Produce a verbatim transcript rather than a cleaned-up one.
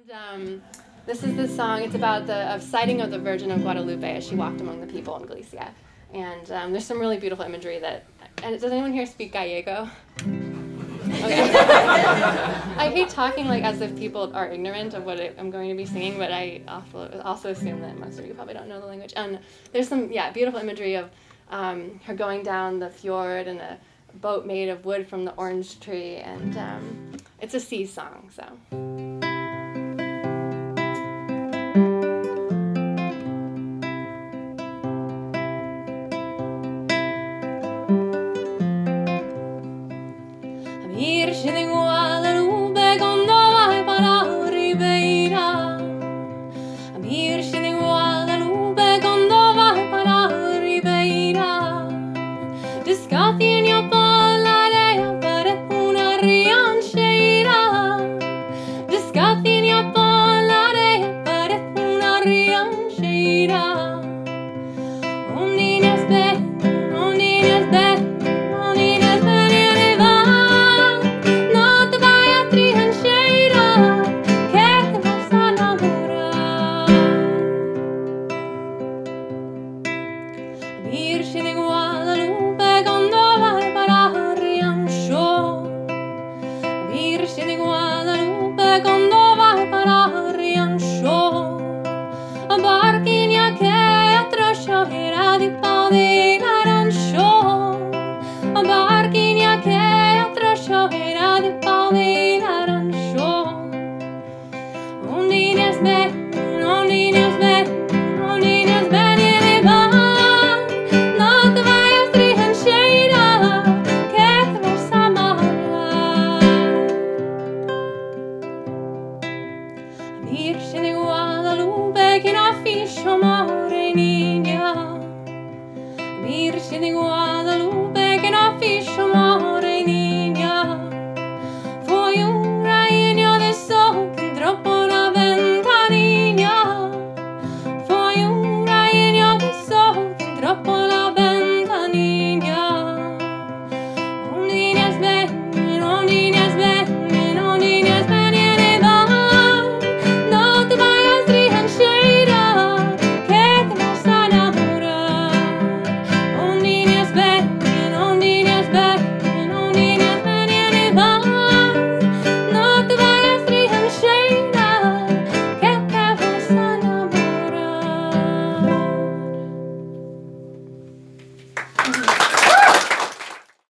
And um, this is the song. It's about the of sighting of the Virgin of Guadalupe as she walked among the people in Galicia. And um, there's some really beautiful imagery that. And does anyone here speak Gallego? Okay. I hate talking like as if people are ignorant of what it, I'm going to be singing, but I also, also assume that most of you probably don't know the language. And there's some yeah beautiful imagery of um, her going down the fjord in a boat made of wood from the orange tree, and um, it's a sea song. So. Virgen de Guadalupe, cuando va para Ribeira. Virgen de Guadalupe, cuando va para Ribeira. Descalcinha pela areia, parece una riancheira. Descalcinha pela areia, parece una riancheira. Un niño espera, un niño espera, un niño espera. Virgen de Guadalupe, cuando va para Riancho. Virgen de Guadalupe, cuando va para Riancho. Barquinha que atrasó era de pau de naranjo. Barquinha que atrasó era de pau de naranjo. Un niño es ven, un niño es ven, un niño es ven y le va. Virgen de Guadalupe, que na ficha more niña. Virgen de Guadalupe.